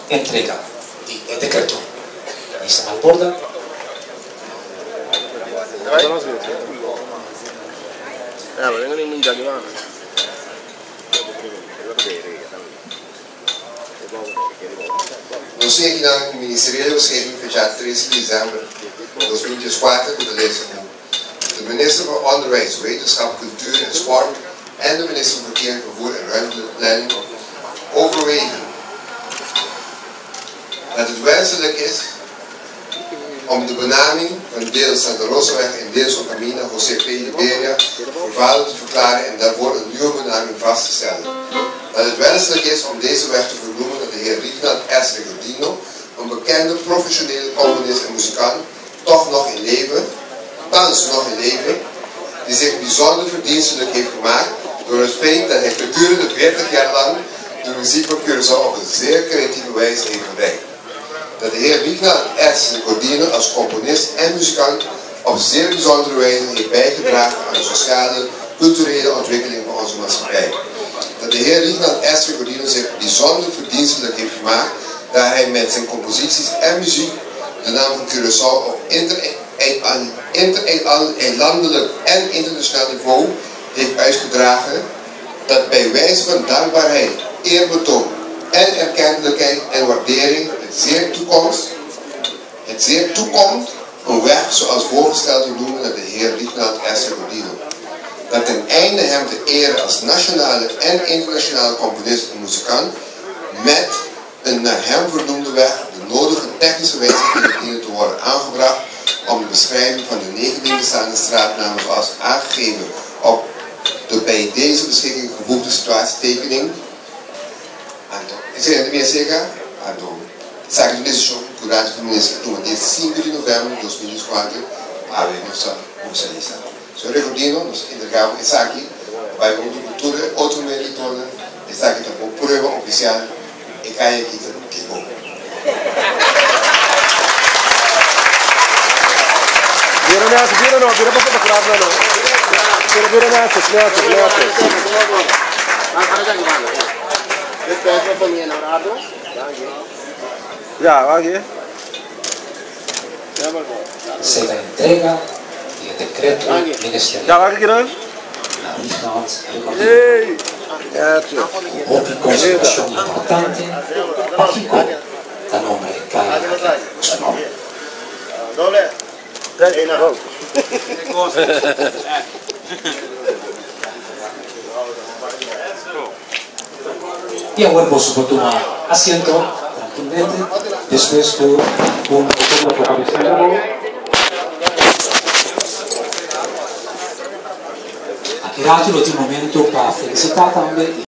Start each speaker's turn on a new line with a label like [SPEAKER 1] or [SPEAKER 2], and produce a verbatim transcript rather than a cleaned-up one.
[SPEAKER 1] entrega el decreto. ¿Está mal borda?
[SPEAKER 2] No sei que na ministerial wetgeving fechado treze de dezembro de tweeduizend vierentwintig de lezen de minister van Onderwijs, Wetenschap, Cultuur en Sport en de minister van Verkeer, Vervoer en Ruimteplanning overwegen dat het wenselijk is om de benaming van deel Santa Rosaweg en deel van Camina José P. Liberia vervallen te verklaren en daarvoor een nieuwe benaming vast te stellen. Dat het wenselijk is om deze weg te vernoemen naar de heer Reginald S. Recordino, een bekende professionele componist en muzikant, toch nog in leven, thans nog in leven, die zich bijzonder verdienstelijk heeft gemaakt door het feit dat hij gedurende veertig jaar lang de muziek van Curaçao op een zeer creatieve wijze heeft verrijkt. Dat de heer Reginald S. Recordino als componist en muzikant op zeer bijzondere wijze heeft bijgedragen aan de sociale, culturele ontwikkeling van onze maatschappij. Dat de heer Reginald S. Recordino zich bijzonder verdienstelijk heeft gemaakt, dat hij met zijn composities en muziek de naam van Curaçao op inter-eilandelijk en internationaal niveau heeft uitgedragen, dat bij wijze van dankbaarheid, eerbetoon en erkentelijkheid en waardering het zeer toekomst, het zeer toekomt een weg zoals voorgesteld te noemen naar de heer Reginald S. Recordino. Dat ten einde hem te eren als nationale en internationale componist en muzikant met een naar hem vernoemde weg de nodige technische wijzigingen dienen te worden aangebracht om de beschrijving van de negentien bestaande straatnamen zoals aangegeven op de bij deze beschikking gevoegde situatietekening. Is er meer zeker? Sabe que nesse show, curado feminista, toma dia cinco de novembro de dois mil e quatro, a ver nossa socialista. Senhor Recordino, nos entregamos isso aqui, vai para a cultura, outro meio de torna, está aqui também prova oficial, e cai aqui também, que bom.
[SPEAKER 3] Vira nessa, vira não, vira para procurar não. Vira, vira nessa, nessa, nessa. Ya, va aquí.
[SPEAKER 1] Se la entrega y el decreto ministerial.
[SPEAKER 3] Ya, va aquí, ¿no? Hey,
[SPEAKER 1] Outra consideração importante, Paquico, da nome Caio, o seu nome. Y ahora por supuesto tomar asiento tranquilamente, después por un fotógrafo cabecero. Aquí dato l'ultimo momento per felicitare